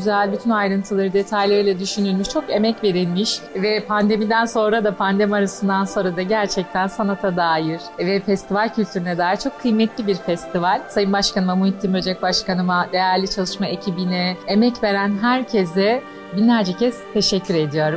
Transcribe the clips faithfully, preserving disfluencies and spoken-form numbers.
güzel, bütün ayrıntıları, detaylarıyla düşünülmüş, çok emek verilmiş ve pandemiden sonra da, pandemi arasından sonra da gerçekten sanata dair ve festival kültürüne dair çok kıymetli bir festival. Sayın Başkanıma, Muhittin Böcek Başkanıma, değerli çalışma ekibine, emek veren herkese binlerce kez teşekkür ediyorum.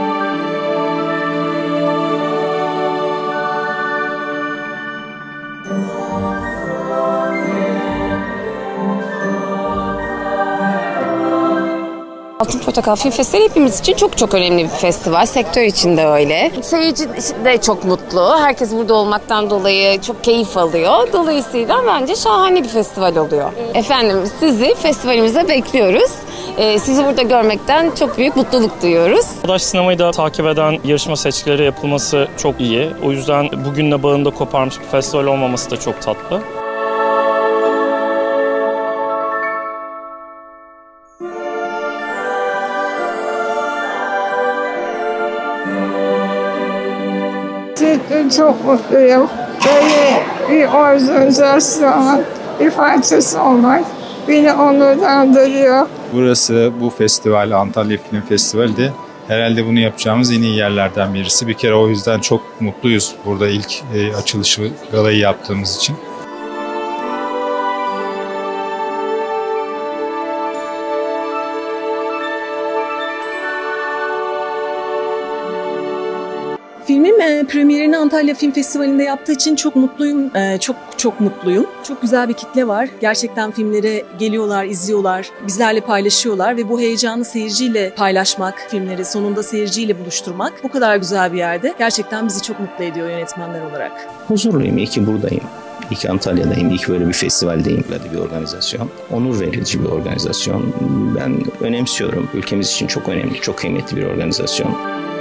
Altın Portakal Film Festivali hepimiz için çok çok önemli bir festival. Sektör için de öyle. Seyirci de çok mutlu. Herkes burada olmaktan dolayı çok keyif alıyor. Dolayısıyla bence şahane bir festival oluyor. Efendim, sizi festivalimize bekliyoruz. Ee, sizi burada görmekten çok büyük mutluluk duyuyoruz. Çağdaş sinemayı da takip eden yarışma seçkileri yapılması çok iyi. O yüzden bugünle bağında koparmış bir festival olmaması da çok tatlı. Çok mutluyum. Böyle bir organizasyonun bir parçası olmak beni onurlandırıyor. Burası, bu festival, Antalya Film Festivali, herhalde bunu yapacağımız en iyi yerlerden birisi. Bir kere o yüzden çok mutluyuz burada ilk e, açılışı, galayı yaptığımız için. Filmim e, premierini Antalya Film Festivali'nde yaptığı için çok mutluyum. E, çok çok mutluyum. Çok güzel bir kitle var. Gerçekten filmlere geliyorlar, izliyorlar, bizlerle paylaşıyorlar ve bu heyecanı seyirciyle paylaşmak, filmleri sonunda seyirciyle buluşturmak bu kadar güzel bir yerde gerçekten bizi çok mutlu ediyor yönetmenler olarak. Huzurluyum, iyi ki buradayım. İyi ki Antalya'dayım, iyi ki böyle bir festivaldeyim. Böyle bir organizasyon. Onur verici bir organizasyon. Ben önemsiyorum. Ülkemiz için çok önemli, çok kıymetli bir organizasyon.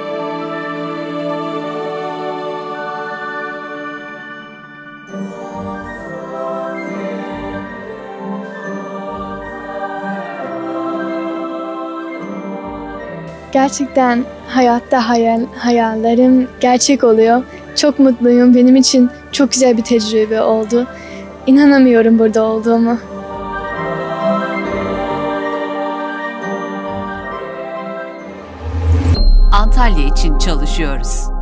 Gerçekten hayatta hayal, hayallerim gerçek oluyor. Çok mutluyum. Benim için çok güzel bir tecrübe oldu. İnanamıyorum burada olduğumu. Antalya için çalışıyoruz.